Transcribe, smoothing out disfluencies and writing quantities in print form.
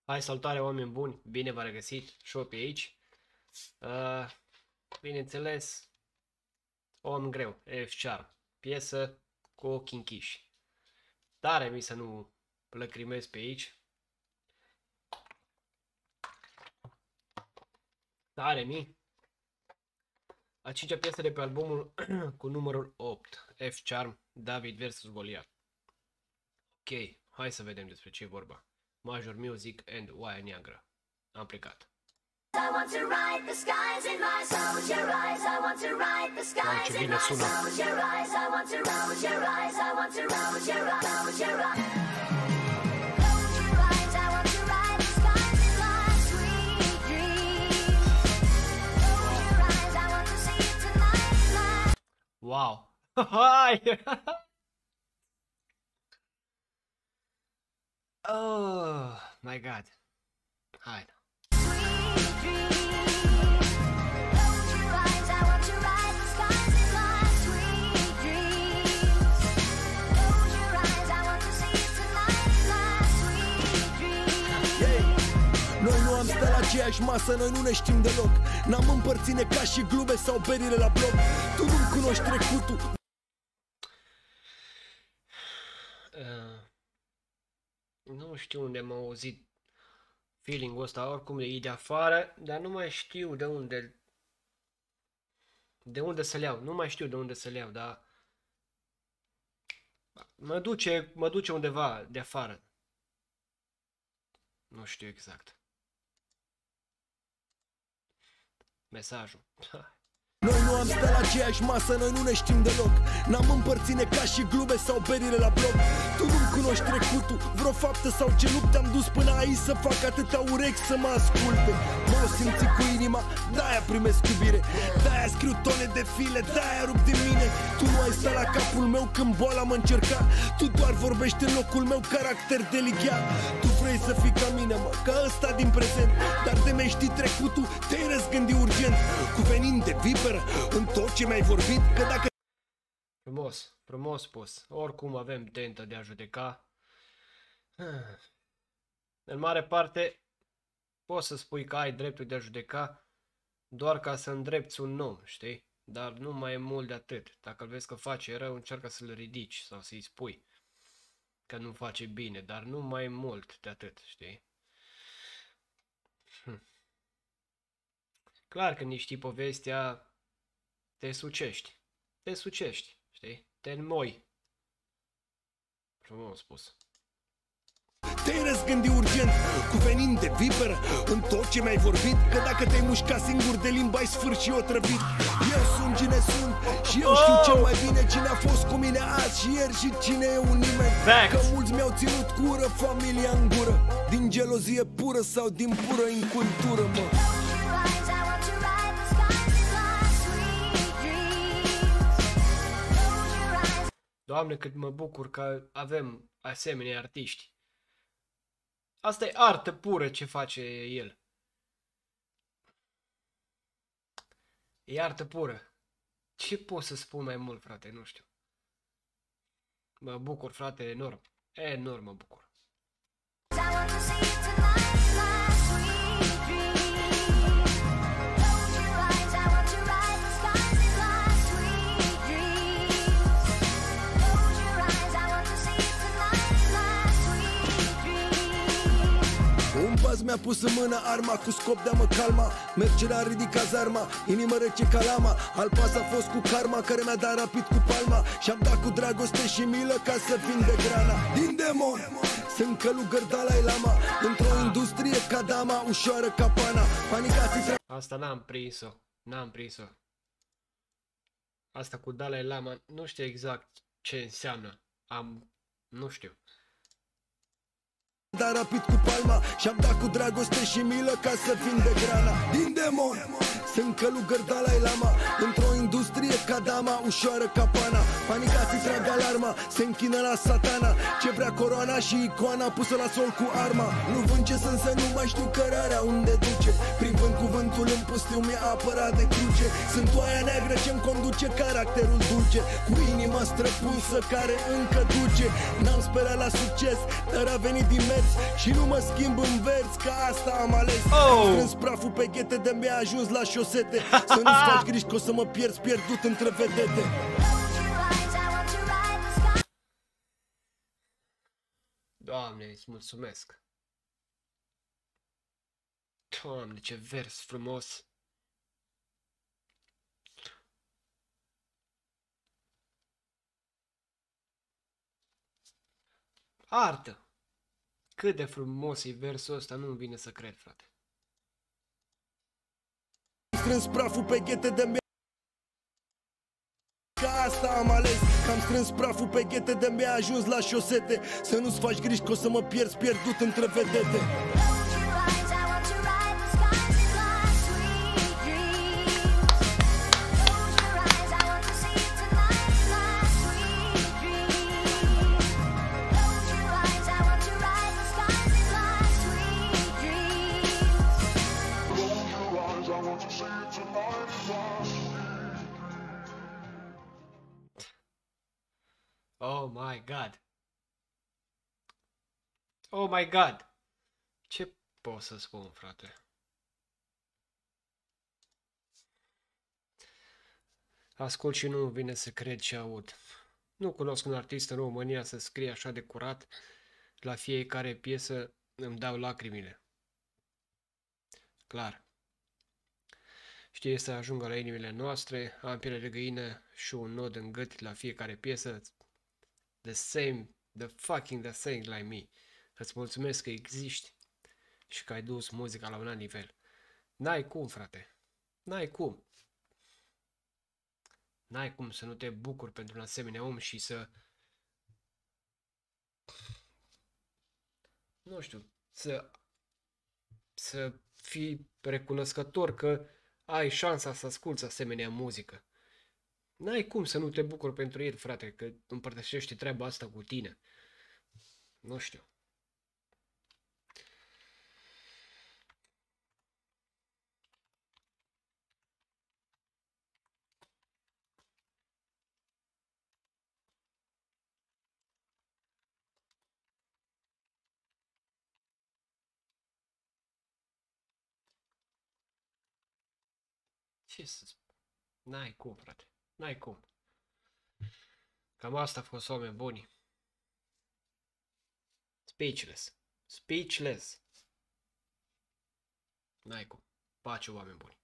Hai, salutare oameni buni, bine v-am regăsit și eu pe aici. Bineînțeles, om greu, F-Sharp, piesă cu ochii închiși. Tare mi să nu lăcrimez pe aici. Tare mi. A cincea piesă de pe albumul cu numărul 8, F-Sharp, David vs. Goliath. Ok, hai să vedem despre ce e vorba. Major Music and Oaia Neagră. Am plecat. I want to ride the skies in my soldier eyes. I want to ride the skies in my soldier eyes. I want to rouse your eyes. I want to rouse your eyes. Close your eyes. Close your eyes. I want to ride the skies in my sweet dreams. Close your eyes. I want to see it tonight. Wow. Hi. Oh my God. Hai. Noi nu am stat la aceeași masă, noi nu ne știm deloc. N-am împărțit ca și glume sau berile la bloc. Tu nu-mi cunoști trecutul. Nu știu unde m-a auzit feeling-ul ăsta, oricum e de afară, dar nu mai știu de unde să-l iau. Nu mai știu de unde să-l iau, dar mă duce undeva de afară. Nu știu exact. Mesajul. Noi nu am stat la aceeași masă, noi nu ne știm deloc. N-am împărțit ca și glume sau berile la bloc. Tu nu-mi cunoști trecutul, vreo faptă sau ce nu te-am dus până aici să fac atâtea urechi să mă asculte. M-au simțit cu inima, de-aia primesc iubire. De-aia scriu tone de file, de-aia rup din mine. Tu nu ai stat la capul meu când boala mă încerca. Tu doar vorbești în locul meu, caracter delicat. Tu vrei să fii ca mine, mă, ca ăsta din prezent. Dar de mi-ai ști trecutul, te-ai răzgândit urgent. Cuvenind de viperă în tot ce mi-ai vorbit, că dacă... Frumos, frumos spus. Oricum avem tentă de a judeca. În mare parte poți să spui că ai dreptul de a judeca doar ca să îndrepți un om, știi? Dar nu mai e mult de atât. Dacă îl vezi că face rău, încearcă să-l ridici sau să-i spui că nu face bine, dar nu mai e mult de atât, știi? Clar că nici știi povestea, te sucești, știi? Te înmoi. Frumos spus. Te-ai răzgândit urgent, cuvenind de viperă în tot ce mi-ai vorbit, că dacă te-ai mușcat singur de limba ai sfârșit otrăvit. Eu sunt cine sunt și eu știu cel mai bine cine a fost cu mine azi și ieri și cine e un nimeni. Că mulți mi-au ținut cură, familia în gură, din gelozie pură sau din pură incultură, mă. Doamne, cât mă bucur că avem asemenea artiști. Asta e artă pură ce face el. E artă pură. Ce pot să spun mai mult, frate? Nu știu. Mă bucur, frate, enorm. Enorm mă bucur. Mi-a pus în mână arma cu scop de a mă calma. Mercerea a ridicat zarma, inimă rece ca lama. Al pas a fost cu karma care mi-a dat rapid cu palma. Și-am dat cu dragoste și milă ca să vinde grana. Din demon sunt călugăr Dalai Lama, într-o industrie ca dama, ușoară ca pana. Panicații. Asta n-am prins-o. N-am prins-o. Asta cu Dalai Lama, nu știu exact ce înseamnă. Nu știu. Dar rapid cu palma și-am dat cu dragoste și milă ca să vinde grana. Din demon sunt călugăr Dalai Lama, într-o industrie ca dama, ușoară ca pana. Panicații trag alarma, se închină la satana. Ce vrea coroana și icoana pusă la sol cu arma. Nu vând ce sunt, să nu mai știu cărarea unde duce. Prin vânt cuvântul în pustiu mi-a apărat de cruce. Sunt oaia neagră ce-mi conduce caracterul dulce, cu inima străpunsă care încă duce. N-am sperat la succes, dar a venit din vers și nu mă schimb în vers, că asta am ales. Am strâns praful pe ghete de mi-a ajuns la șosete. Să nu-ți faci griji că o să mă pierzi pierdut între vedete. Doamne, îți mulțumesc. Doamne, ce vers frumos. Artă. Cât de frumos e versul ăsta, nu-mi vine să cred, frate. Am strâns praful pe ghete de mi-a că asta am ales. Am strâns praful pe ghete de mi-a ajuns la șosete. Să nu-ți faci griji că o să mă pierzi pierdut între vedete. Oh my God. Oh my God. Ce pot să spun, frate? Ascult și nu vine să cred ce aud. Nu cunosc un artist în România să scrie așa de curat. La fiecare piesă îmi dau lacrimile. Clar. Știe să ajungă la inimile noastre, am piele de găină și un nod în gât la fiecare piesă. The fucking same like me. Îți mulțumesc că existi și că ai dus muzica la un alt nivel. N-ai cum, frate. N-ai cum. N-ai cum să nu te bucuri pentru un asemenea om și să... Nu știu, să fii recunoscător că ai șansa să asculți asemenea muzică. N-ai cum să nu te bucuri pentru el, frate, că împărtășește treaba asta cu tine. Nu știu. Ce să spun? N-ai cum, frate. N-ai cum. Cam asta a fost, oameni buni. Speechless. Speechless. N-ai cum. Pace, oameni buni.